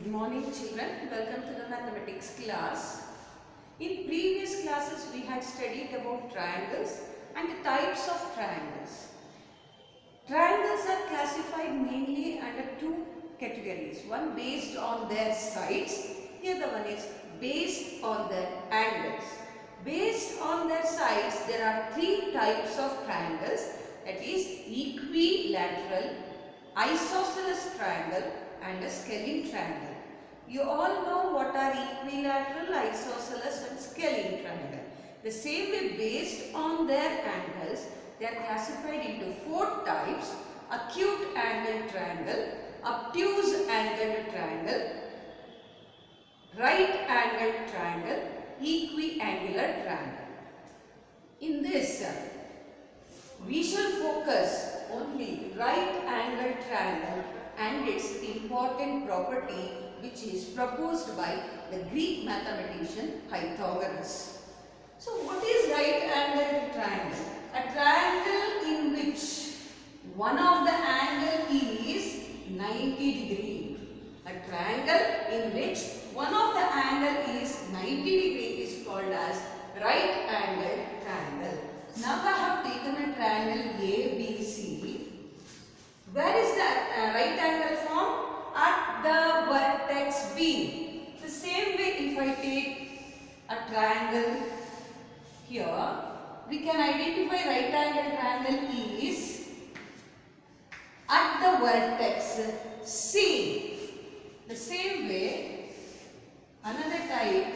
Good morning children, welcome to the mathematics class. In previous classes we had studied about triangles and the types of triangles. Triangles are classified mainly under two categories. One based on their sides, the other one is based on their angles. Based on their sides there are three types of triangles, that is equilateral, isosceles triangle and a scalene triangle. You all know what are equilateral, isosceles and scalene triangle. The same way, based on their angles, they are classified into four types: acute angled triangle, obtuse angled triangle, right angled triangle, equiangular triangle. In this, we shall focus only right angled triangle and its important property, which is proposed by the Greek mathematician Pythagoras. So what is right angled triangle? A triangle in which one of the angle is 90 degree. A triangle in which one of the angle is 90 degree is called as right angled triangle. Now I have taken a triangle ABC. Where is the right angle formed? At the vertex B. The same way, if I take a triangle here, we can identify right angle triangle is at the vertex C. The same way, another type,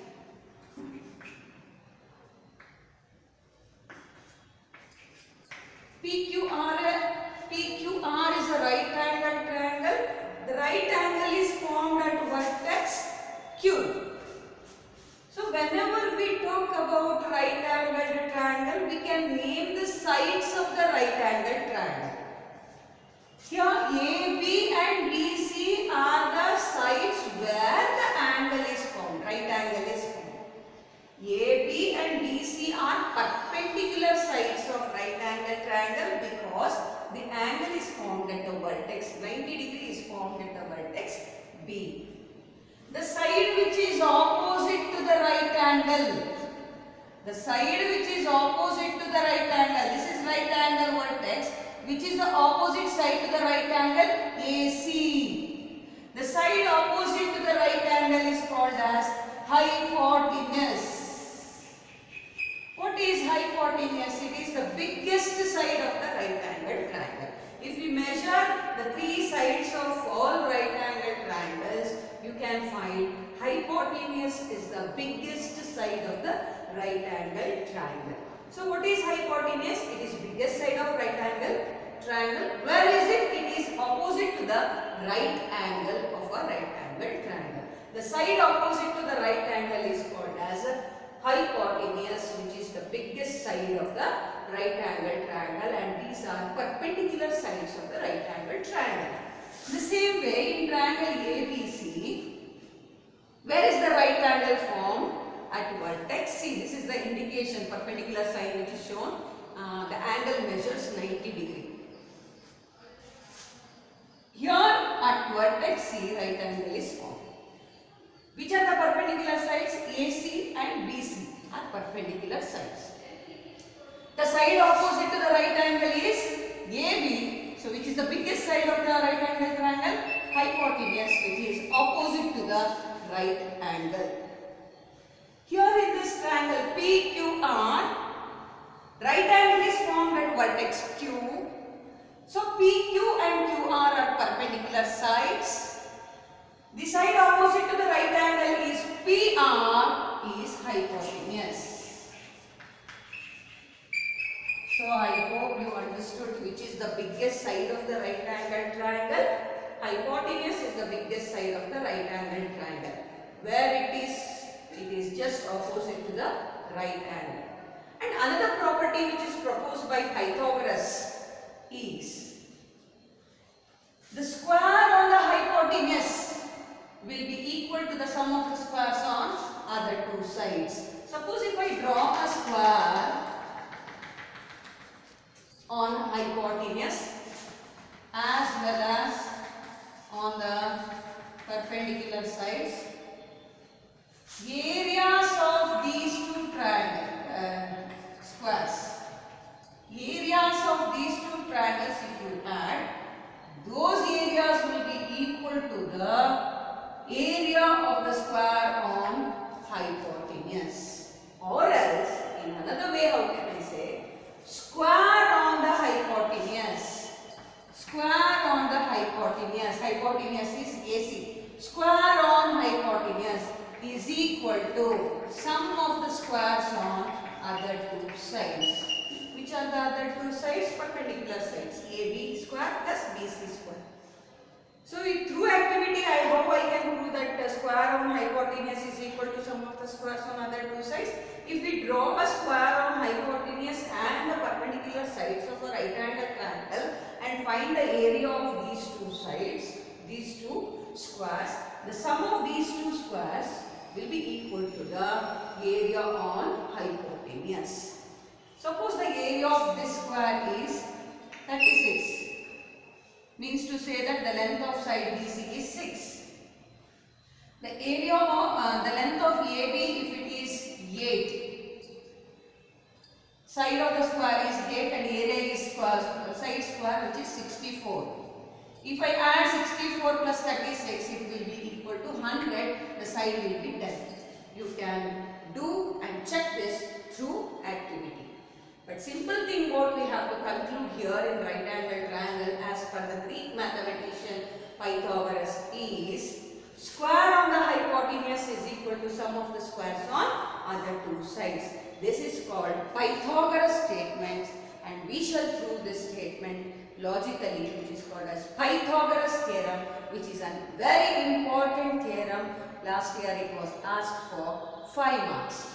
PQR is a right angle triangle. The right angle is formed at vertex Q. So whenever we talk about right angled triangle, we can name the sides of the right angled triangle. Here AB and BC are the sides where the angle is formed, right angle is formed. AB and BC are perpendicular sides of right angle triangle because the angle is formed at the vertex, 90 degree is formed at the vertex B. The side which is opposite to the right angle, the side which is opposite to the right angle, this is right angle vertex, which is the opposite side to the right angle, AC. The side opposite to the right angle is called as hypotenuse. What is hypotenuse? It is the biggest side of the right angled triangle. If we measure the three sides of all right angled triangles, you can find hypotenuse is the biggest side of the right angled triangle. So what is hypotenuse? It is biggest side of right angle triangle. Where is it? It is opposite to the right angle of a right angled triangle. The side opposite to the right angle is called as a hypotenuse, which is the biggest side of the right angle triangle, and these are perpendicular sides of the right angle triangle. The same way, in triangle ABC, where is the right angle formed? At vertex C. This is the indication, perpendicular side which is shown. The angle measures 90 degree. Here at vertex C, right angle is formed. Which are the perpendicular sides? AC and BC are perpendicular sides. The side opposite to the right angle is AB, so which is the biggest side of the right angle triangle, hypotenuse, which is opposite to the right angle. Here in this triangle PQR, right angle is formed at vertex Q. So PQ and QR are perpendicular sides. The side opposite to the right angle is PR is hypotenuse. So I hope you understood which is the biggest side of the right angle triangle. Hypotenuse is the biggest side of the right angle triangle. Where it is just opposite to the right angle. And another property which is proposed by Pythagoras is the square on the hypotenuse will be equal to the sum of the squares on other two sides. Suppose if I draw a square on hypotenuse as well as on the perpendicular area of the square on hypotenuse. Or else, in another way, how can I say? Square on the hypotenuse. Square on the hypotenuse. Hypotenuse is AC. Square on hypotenuse is equal to sum of the squares on other two sides. Which are the other two sides? Perpendicular sides. AB square plus BC square. So through activity, I hope I can prove that the square on hypotenuse is equal to sum of the squares on other two sides. If we draw a square on hypotenuse and the perpendicular sides of a right angle triangle and find the area of these two sides, these two squares, the sum of these two squares will be equal to the area on hypotenuse. Suppose the area of this square is 36. Means to say that the length of side BC is 6. The area of the length of AB, if it is 8, side of the square is 8 and area is side square, which is 64. If I add 64 plus 36, it will be equal to 100. The side will be 10. You can do and check this through activity. But simple thing what we have to conclude here in right angle triangle as per the Greek mathematician Pythagoras is square on the hypotenuse is equal to sum of the squares on other two sides. This is called Pythagoras statement, and we shall prove this statement logically, which is called as Pythagoras theorem, which is a very important theorem. Last year it was asked for 5 marks.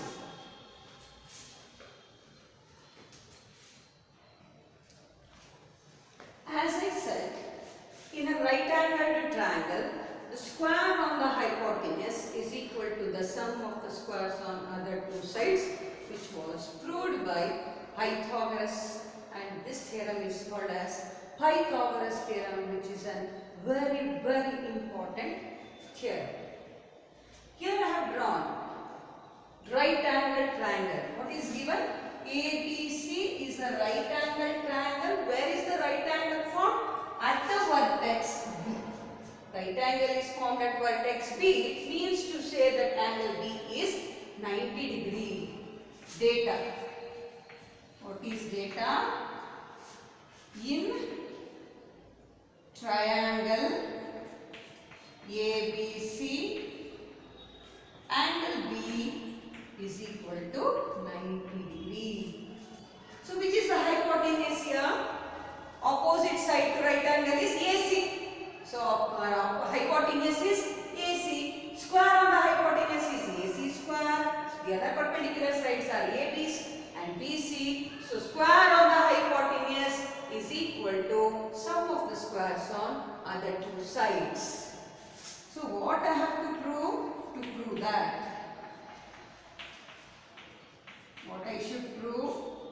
As I said, in a right angled triangle, the square on the hypotenuse is equal to the sum of the squares on other two sides, which was proved by Pythagoras, and this theorem is called as Pythagoras theorem, which is a very, very important theorem. Here I have drawn right angled triangle. What is given? ABC is a right angled triangle. Where is the right angle formed? At the vertex B. Right angle is formed at vertex B. It means to say that angle B is 90 degree. Data. What is data? In triangle ABC, angle B is equal to 90 degree. So which is the hypotenuse here? Opposite side to right angle is AC. So hypotenuse is AC. Square on the hypotenuse is AC square. The other perpendicular sides are AB and BC. So square on the hypotenuse is equal to sum of the squares on other two sides. So what I have to prove? To prove that, what I should prove?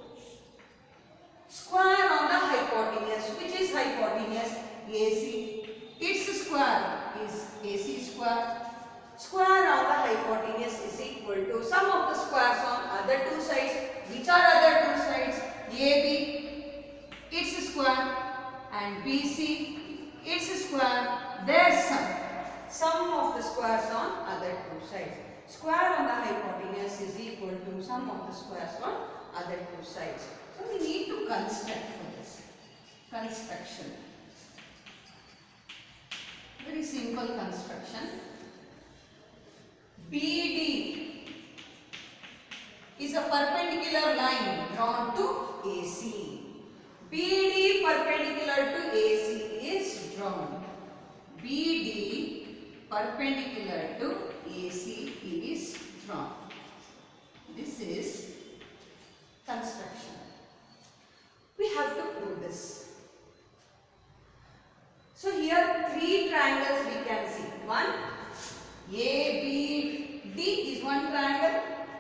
Square on the hypotenuse. Which is hypotenuse? AC. Its square is AC square. Square on the hypotenuse is equal to sum of the squares on other two sides. Which are other two sides? AB, its square, and BC, its square, their sum. Sum of the squares on other two sides. Square on the hypotenuse is equal to sum of the squares on other two sides. So we need to construct for this. Construction. Very simple construction. BD is a perpendicular line drawn to AC. BD perpendicular to AC is drawn. BD perpendicular to AC is drawn. This is construction. We have to prove this. So here three triangles we can see. One, ABD is one triangle,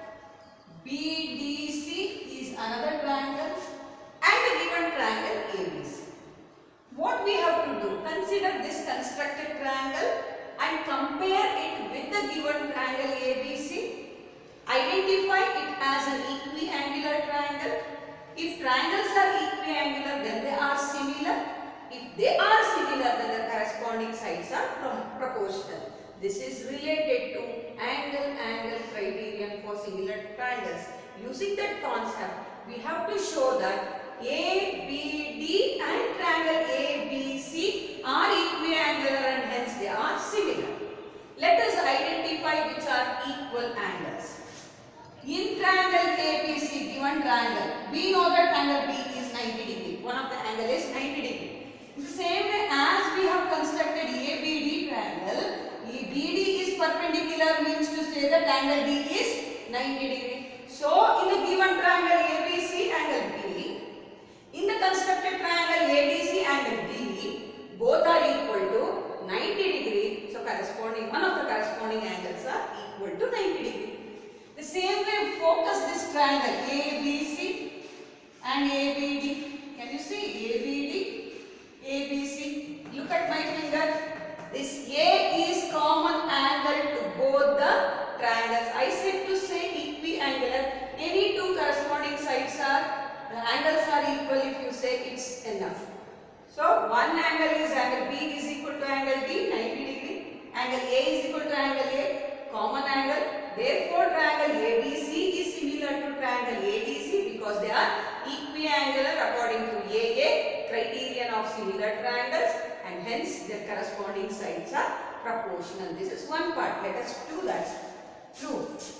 BDC is another triangle, and a given triangle ABC. What we have to do? Consider this constructed triangle and compare it with the given triangle ABC. Identify it as an equiangular triangle. If triangles are equiangular, then they are similar. If they are similar, then the corresponding sides are proportional. This is related to angle criterion for similar triangles. Using that concept, we have to show that ABD and triangle ABC are equiangular and hence they are similar. Let us identify which are equal angles. In triangle ABC, given triangle, we know that triangle B is 90 degree. One of the angle is 90 degree. In the same way as we have constructed ABD triangle, BD is perpendicular means to say that angle D is 90 degree. So, in the given triangle ABC, angle B, in the constructed triangle ADC, angle D, both are equal to 90 degree. So, corresponding one of the corresponding angles are equal to 90 degree. The same way, focus this triangle ABC and ABD. Can you see ABD, ABC? Look at my finger. This A is common angle to both the triangles. I said to say equiangular. Any two corresponding sides are, the angles are equal. If you say it's enough. So one angle is angle B is equal to angle D, 90 degree. Angle A is equal to angle A, common angle. Therefore, triangle ABC is similar to triangle ADC because they are equiangular according to AA, criterion of similar triangles, and hence their corresponding sides are proportional. This is one part. Let us do that. Prove.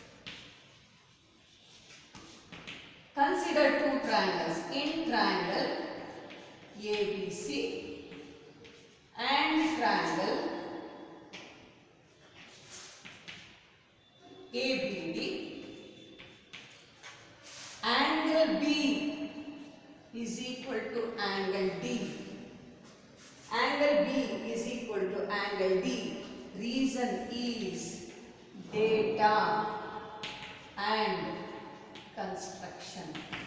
Consider two triangles. In triangle ABC and triangle ABD, angle B is equal to angle D. Angle B is equal to angle D. Reason is data and construction.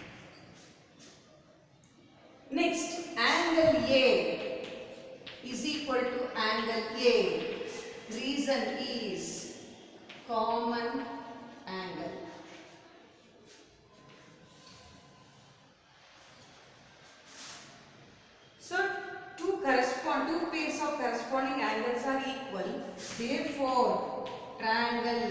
Next, angle A is equal to angle A. Reason is common angle. So, two pairs of corresponding angles are equal. Therefore, triangle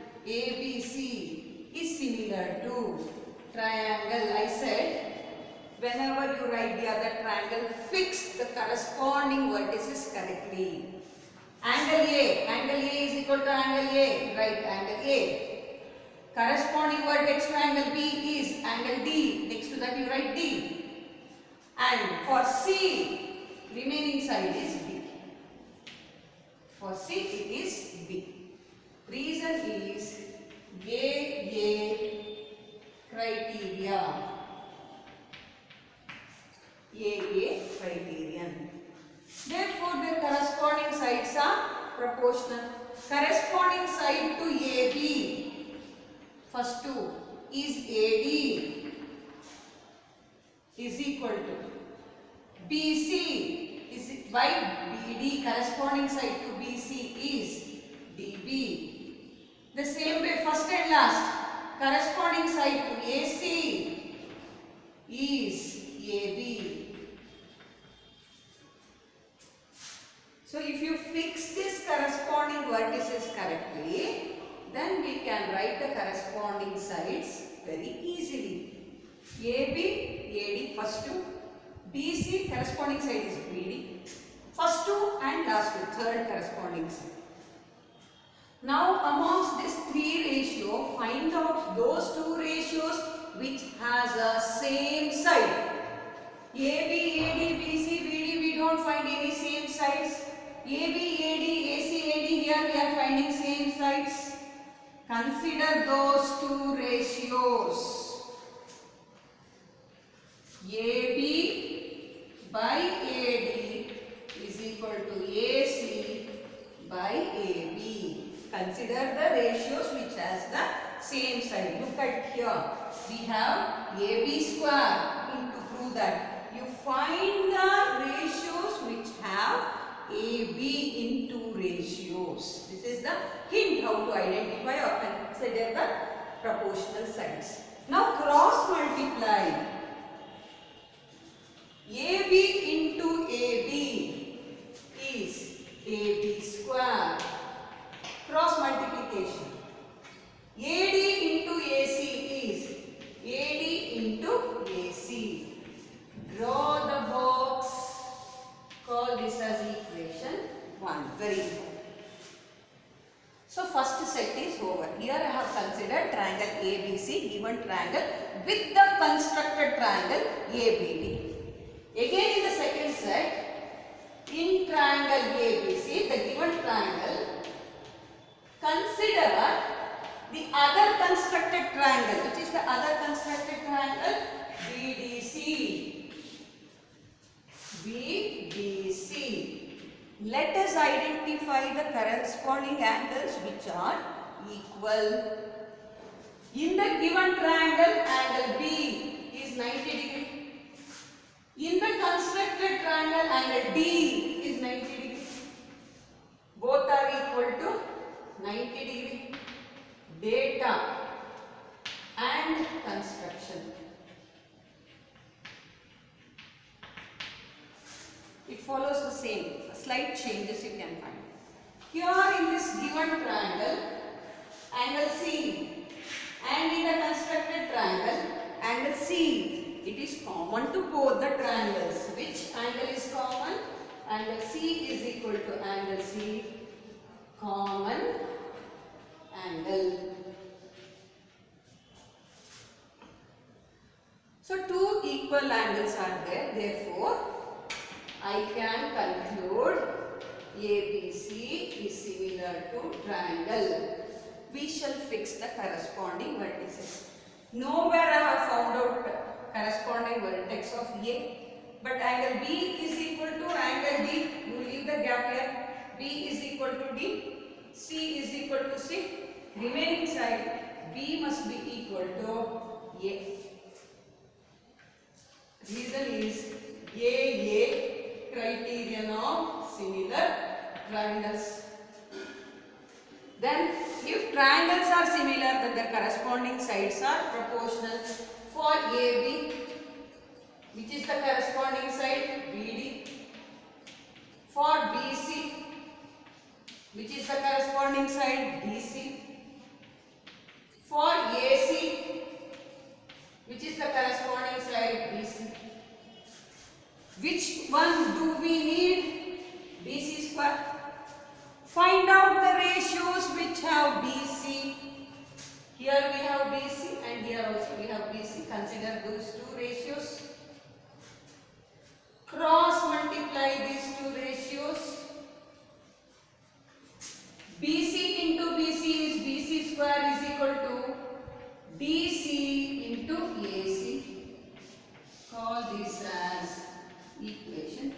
ABC is similar to triangle. I said, whenever you write the other triangle, fix the corresponding vertices correctly. Angle A is equal to angle A, right, angle A. Corresponding vertex to angle B is angle D, next to that you write D. And for C, remaining side is B. For C it is B. Reason is AA criteria. AA criterion. Therefore, their corresponding sides are proportional. Corresponding side to AB, first two, is AD is equal to BC is by BD. Corresponding side to BC is DB. The same way, first and last, corresponding side to AC is AB. So, if you fix this corresponding vertices correctly, then we can write the corresponding sides very easily. AB, AD, first two, BC, corresponding side is BD, first two and last two, third corresponding side. Now, amongst this three ratio, find out those two ratios which has a same side. AB, AD, BC, BD, we don't find any same sides. AB, AD, AC, AD, here we are finding same sides. Consider those two ratios. AB by AD is equal to AC by AB. Consider the ratios which has the same side. Look at here. We have AB square. To prove that, you find the ratios which have AB into ratios. This is the hint how to identify or consider the proportional sides. Now cross multiply. AB into AB is AB square 1. Very important. So first set is over. Here I have considered triangle ABC, given triangle with the constructed triangle ABD. Again in the second set, in triangle ABC, the given triangle, consider the other constructed triangle. Which is the other constructed triangle? BDC. BDC. Let us identify the corresponding angles which are equal. In the given triangle, angle B is 90 degree. In the constructed triangle, angle D is 90 degree. Both are equal to 90 degree. Data and construction. It follows the same. Slight changes you can find. Here in this given triangle, angle C, and in the constructed triangle, angle C, it is common to both the triangles. Which angle is common? Angle C is equal to angle C, common angle. So two equal angles are there. Therefore, I can conclude ABC is similar to triangle. We shall fix the corresponding vertices. Nowhere I have found out corresponding vertex of A, but angle B is equal to angle D. You leave the gap here. B is equal to D. C is equal to C. Remaining side, B must be equal to A. Reason is AA criterion of similar triangles. Then if triangles are similar, then the corresponding sides are proportional. For AB, which is the corresponding side? BD. For BC, which is the corresponding side? BC. For AC, which is the corresponding side? BC. Which one do we need? BC square. Find out the ratios which have BC. Here we have BC and here also we have BC. Consider those two ratios. Cross multiply these two ratios. BC into BC is BC square is equal to DC into AC. Call this as equation 2.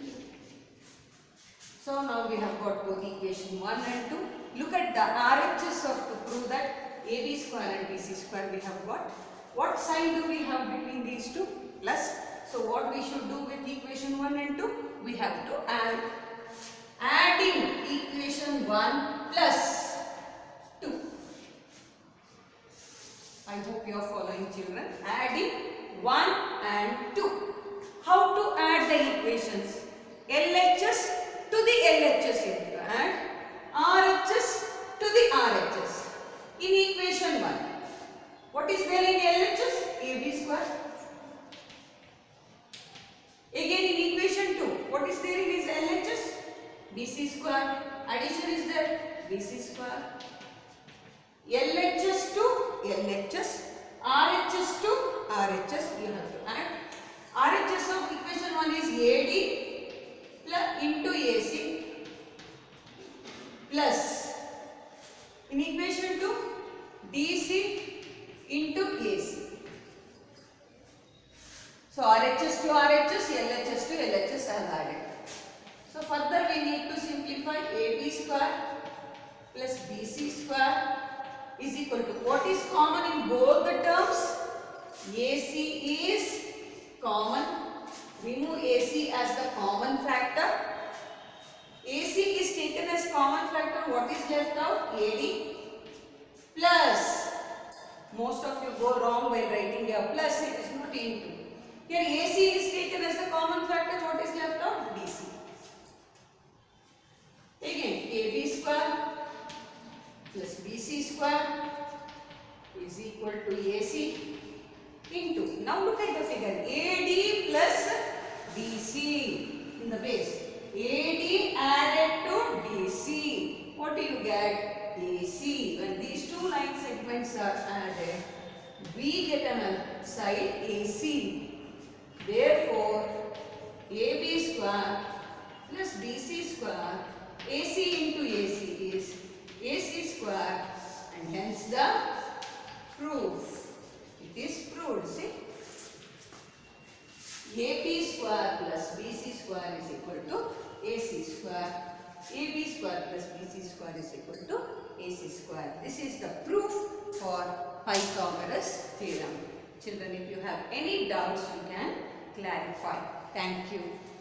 So now we have got both equation 1 and 2. Look at the RHS to prove that AB square and BC square we have got. What sign do we have between these two? Plus. So what we should do with equation 1 and 2? We have to add. Adding equation 1 plus 2. I hope you are following, children. Adding 1 and 2. How to add the equations? LHS to the LHS you have to add. RHS to the RHS. In equation 1, what is there in LHS? AB square. Again in equation 2, what is there in his LHS? BC square. Addition is there? BC square. LHS to LHS. RHS to RHS you have to add. RHS of equation 1 is AD plus into AC plus in equation 2 DC into AC. So RHS to RHS, LHS to LHS I have added. So further we need to simplify. AB square plus BC square is equal to what is common in both the terms? AC is common. Remove AC as the common factor. AC is taken as common factor. What is left out? AD plus. Most of you go wrong while writing a plus. It is not into. Here AC is taken as the common factor. What is left out? DC. Again AB square plus BC square is equal to AC into. Now look at the figure. AD plus DC in the base. AD added to two line segments are added, we get a side AC. Therefore, AB square plus BC square, AC into AC is AC square, and hence the proof. It is proved, see. AB square plus BC square is equal to AC square. AB square plus BC square is equal to AC square. This is the proof for Pythagoras theorem. Children, if you have any doubts, you can clarify. Thank you.